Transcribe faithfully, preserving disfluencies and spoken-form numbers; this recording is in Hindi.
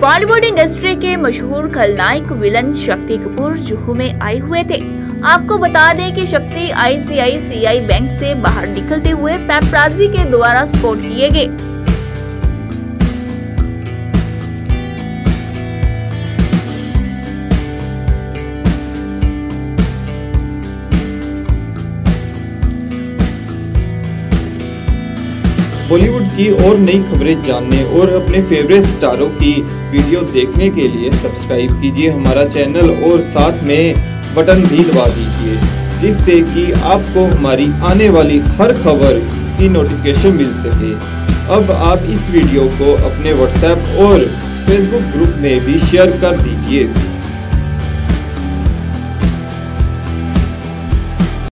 बॉलीवुड इंडस्ट्री के मशहूर खलनायक विलन शक्ति कपूर जुहू में आए हुए थे। आपको बता दें कि शक्ति आई सी आई सी आई बैंक से बाहर निकलते हुए पैपराजी के द्वारा स्पॉट किए गए। बॉलीवुड की और नई खबरें जानने और अपने फेवरेट स्टारों की वीडियो देखने के लिए सब्सक्राइब कीजिए हमारा चैनल और साथ में बटन भी दबा दीजिए, जिससे कि आपको हमारी आने वाली हर खबर की नोटिफिकेशन मिल सके। अब आप इस वीडियो को अपने व्हाट्सएप और फेसबुक ग्रुप में भी शेयर कर दीजिए।